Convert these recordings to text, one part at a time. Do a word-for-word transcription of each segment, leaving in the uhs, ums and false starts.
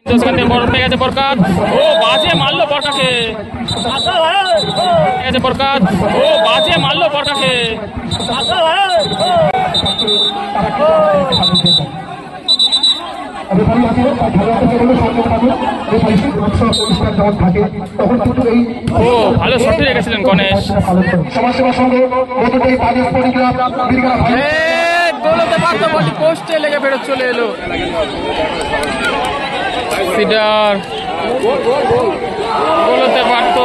পেয়ে গেছে বরকাত, ও বাজে মারলো বরকাকে, গেছে বরকাত, ও বাজে মারলো বরকাকে। ও ভালো শট রেখেছিলেন গণেশ। গোলতে পারতো, বলটি পোস্টে লেগে ফেরত চলে এলো। সিডার গোলতে পারতো,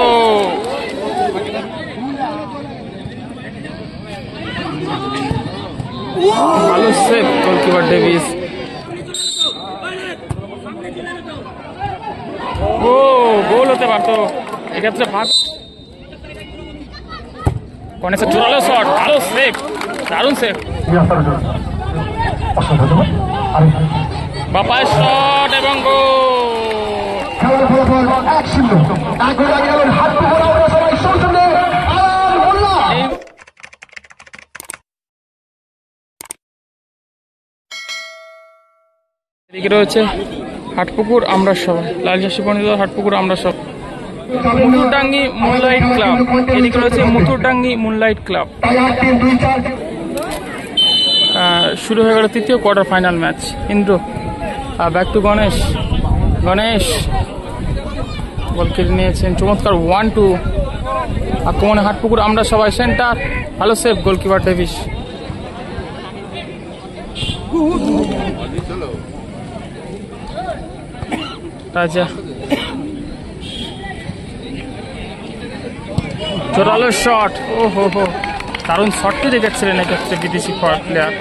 ভালো সেভ গোলকিপার ডেভিস। ও গোল হতে পারতো এক্ষেত্রে। ভাগ গণেশের জোরালো শট, ভালো সেভ, দারুণ সেভ। বাপায়ের শট এবং এদিকে রয়েছে হাটপুকুর আমরা সবাই, লালচাষী পণ্ডিত হাটপুকুর আমরা সব, মুথুরডাঙ্গি মুনলাইট ক্লাব। এদিকে রয়েছে মুথুরডাঙ্গি মুনলাইট ক্লাব। শুরু হয়ে গেল তৃতীয় quarter final match. Indra back to Ganesh, Ganesh ball কেটে নিয়েছেন, চমৎকার ওয়ান টু আক্রমণে হাটপুকুর আমরা সবাই। সেন্টার ভালো সেভ গোলকিপার ডেভিস। রাজা জোরালো শট, ও হো হো দারুণ শটটি রেখেছিলেন এক্ষেত্রে বিদেশি প্লেয়ার।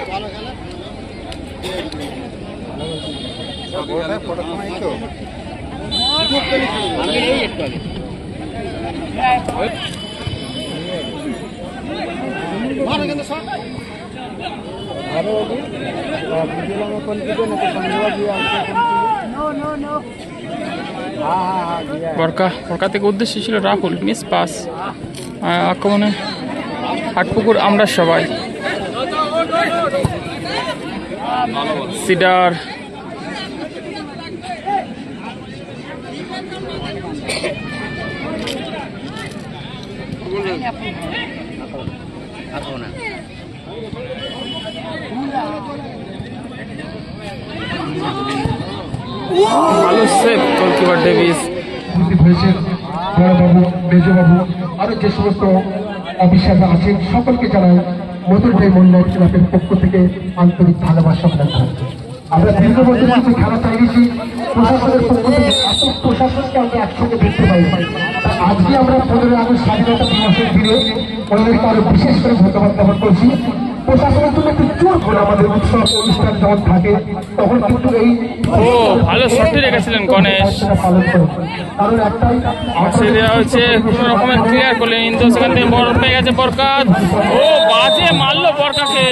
বরকা বরকা থেকে উদ্দেশ্য ছিল রাহুল, মিস পাস। আক্রমণে হাটপুকুর আমরা সবাই। সিডার ভালো সেভ গোলকিপার ডেভিস। বড়বাবু, মেজবাবু, আরো যে সমস্ত অফিসার আছেন সকলকে জানাই মধুরভাই মন্ডল ক্লাবের পক্ষ থেকে আন্তরিক ভালোবাসা জানাই। আমরা দীর্ঘ বছর কিছু খেলা চাইছি, প্রশাসনের পক্ষ থেকে এত প্রশাসনকে আমরা একসঙ্গে দেখতে পাই। আজকে আমরা পনেরোই আগস্ট স্বাধীনতা দিবসের দিনে ওনাদেরকে আরো বিশেষ করে ধন্যবাদ জ্ঞাপন করছি। প্রশাসনের জন্য একটু জোর করে আমাদের উৎসব অনুষ্ঠান যখন থাকে তখন কিন্তু এই ও ভালো শট রেখেছিলেন গণেশ। কারণ একটাই দেওয়া হচ্ছে কোনো রকমের ক্লিয়ার করলেন ইন্দু, সেখান থেকে বল পেয়ে গেছে বরকাত, ও বাজে মারলো বরকাকে।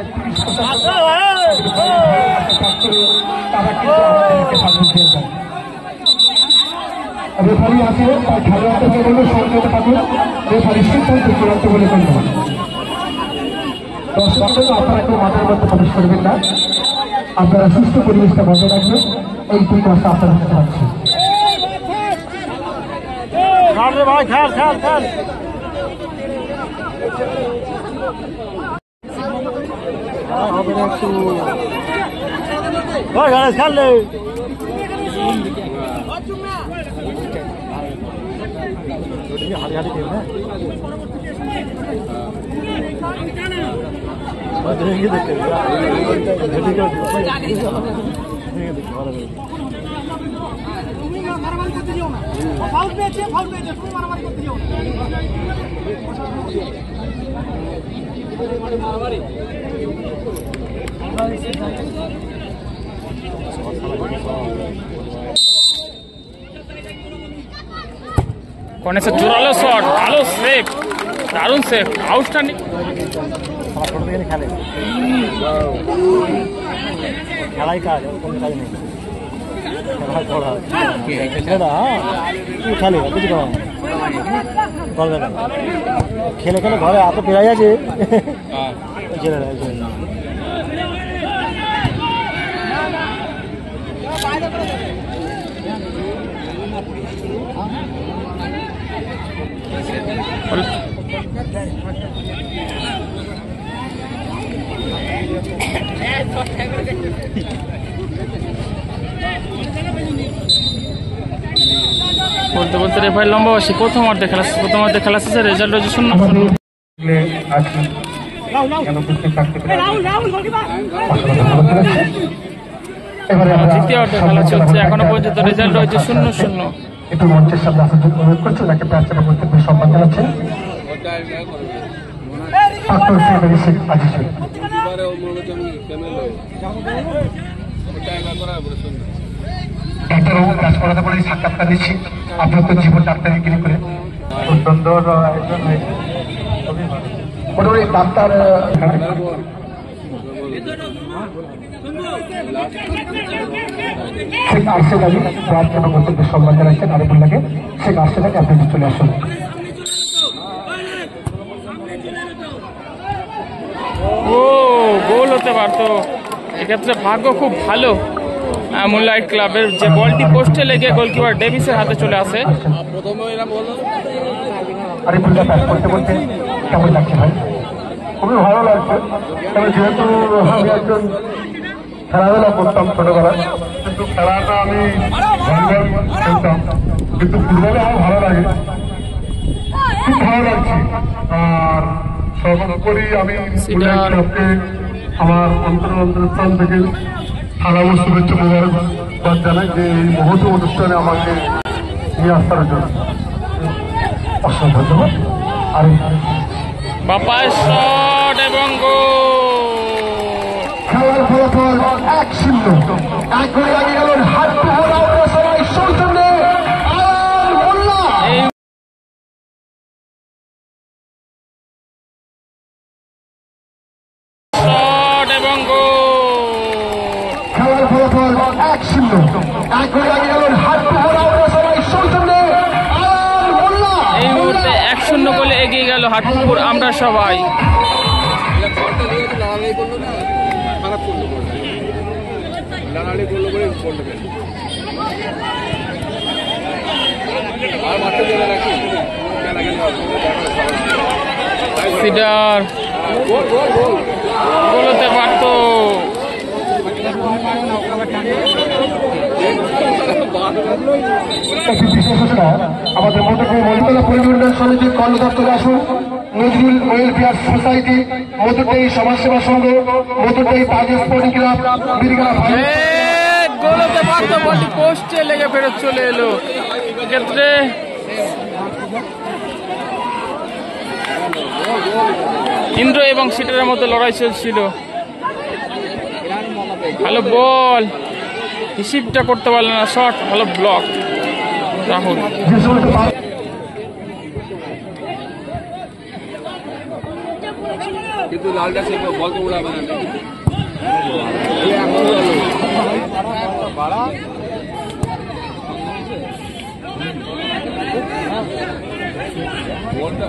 রেফারি আছে তার খেলোয়াড়কে বলবে সংযত থাকুন, রেফারি সিদ্ধান্ত চূড়ান্ত বলে ধন্যবাদ। দর্শক আপনারা কেউ মাঠের মধ্যে প্রবেশ করবেন না, আপনারা সুস্থ পরিবেশটা বজায় রাখবেন, এই দুই মাসে আপনারা হাতে রাখছেন। ভাই খেল খেল খেল হবে না একটু ভাই গণেশ খেললে হারি হারি খেল হ্যাঁ দেখে দেখে ভালো মারামারি করতে যাও না, ফাউল পেয়েছে ফাউল পেয়েছে, তুমি মারামারি করতে যাও না। মারামারি গণেশের জোরালো শট, ভালো সেভ, দারুণ সেভ, আউটস্ট্যান্ডিং। খেলে খেলাই কাজ, কোনো কাজ নেই। খেলে কিছু করবে না, খেলে খেলে ঘরে এত পেরাই আছে বলতে বলতে রেফারি লম্বা বসে প্রথম অর্ধে খেলা প্রথম অর্ধে খেলা শেষে রেজাল্ট হয়েছে শূন্য শূন্য। দ্বিতীয় অর্ধে খেলা চলছে, এখনো পর্যন্ত রেজাল্ট হয়েছে শূন্য শূন্য। একটু মঞ্চের সামনে আসার জন্য অনুরোধ করছি, ওনাকে প্রার্থনা করতে সম্মান জানাচ্ছেন। ডাক্তারবাবু রাজপরাধা বলে সাক্ষাৎকার নিচ্ছি, আপনার তো জীবন ডাক্তারি গিরি করে সুন্দর মোটামুটি ডাক্তার শেখ আরশেদ আলী প্রার্থনা করতে সম্মান জানাচ্ছেন। আরিফুল্লাহকে শেখ আরশেদ আলী আপনি চলে আসুন। ও গোল হতে পারতো, এক্ষেত্রে ভাগ্য খুব ভালো মুনলাইট ক্লাবের, যে বলটি পোস্টে লেগে গোলকিপার ডেভিসের হাতে চলে আসে। আরিফুল্লাহ ব্যাট করতে করতে কেমন লাগছে ভাই? খুবই ভালো লাগছে, তবে যেহেতু আমি একজন খেলাধুলা করতাম ছোটবেলায়, কিন্তু খেলাটা আমি ভলিবল খেলতাম, কিন্তু ফুটবলে আমার ভালো লাগে, খুব ভালো লাগছে। আর সর্বোপরি আমি ক্লাবকে আমার অন্তর অন্তরস্থান থেকে সারা শুভেচ্ছা মোবারকবাদ জানাই যে এই মহৎ অনুষ্ঠানে আমাকে নিয়ে আসার জন্য অসংখ্য ধন্যবাদ। আর বাপায় শট এবং খেলার ফলাফল এক শূন্য, এক করে লাগে গেল হাত সবাই সৌজন্যে আয়ান মোল্লা। শট এবং খেলার ফলাফল এক শূন্য, এক করে লাগে গেল হাত সবাই সৌজন্যে আয়ান মোল্লা। এই মুহূর্তে এক শূন্য গোলে এগিয়ে গেল হাটপুকুর আমরা সবাই। সিডার গোল হতে পারতো। আমাদের মধুপুর মহিলা পরিমণ্ডল সমিতির কর্মদপ্তরে আসুন। নজরুল ওয়েলফেয়ার সোসাইটি, মধুটাই সমাজসেবা সংঘ, মধুটাই তাজ স্পোর্টিং ক্লাব, বীরগাঁ গোল হতে পারতো, বলটি পোস্টে লেগে ফেরত চলে এলো। ক্ষেত্রে ইন্দ্র এবং সিটারের মধ্যে লড়াই চলছিল। ভালো বল, রিসিভটা করতে পারলেন না, শট ভালো ব্লক রাহুল। কিন্তু লালটা সে বলকে উড়াবে না। বলটা